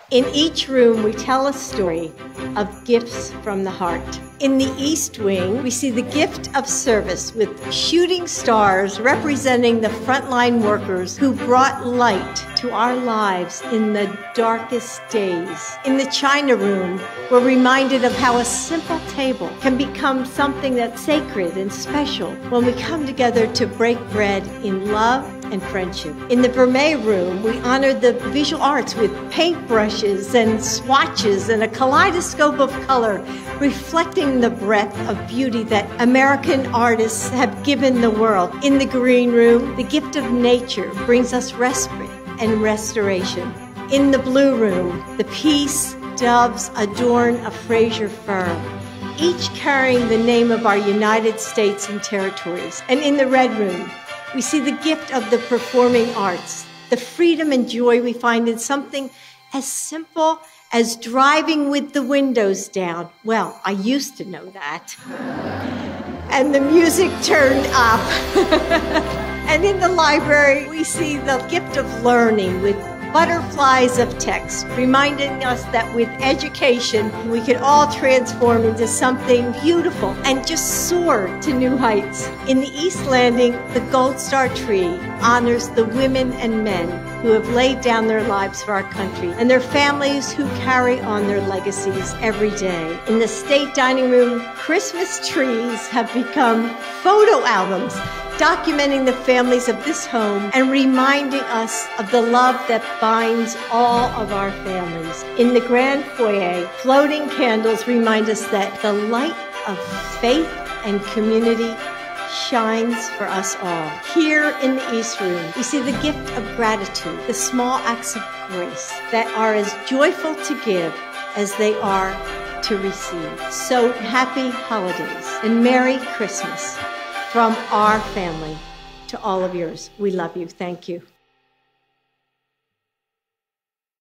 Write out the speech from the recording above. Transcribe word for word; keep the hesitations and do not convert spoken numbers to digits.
In each room, we tell a story of gifts from the heart. In the East Wing, we see the gift of service with shooting stars representing the frontline workers who brought light to our lives in the darkest days. In the China Room, we're reminded of how a simple table can become something that's sacred and special when we come together to break bread in love and friendship. In the Vermeer Room, we honor the visual arts with paintbrushes and swatches and a kaleidoscope of color, reflecting the breadth of beauty that American artists have given the world. In the Green Room, the gift of nature brings us respite and restoration. In the Blue Room, the peace doves adorn a Fraser fir, each carrying the name of our United States and territories. And in the Red Room, we see the gift of the performing arts, the freedom and joy we find in something as simple as driving with the windows down. Well, I used to know that. And the music turned up. And in the library, we see the gift of learning with butterflies of text, reminding us that with education, we could all transform into something beautiful and just soar to new heights. In the East Landing, the Gold Star tree honors the women and men who have laid down their lives for our country and their families who carry on their legacies every day. In the State Dining Room, Christmas trees have become photo albums documenting the families of this home and reminding us of the love that binds all of our families. In the Grand Foyer, floating candles remind us that the light of faith and community shines for us all. Here in the East Room, we see the gift of gratitude, the small acts of grace that are as joyful to give as they are to receive. So happy holidays and Merry Christmas from our family to all of yours. We love you. Thank you.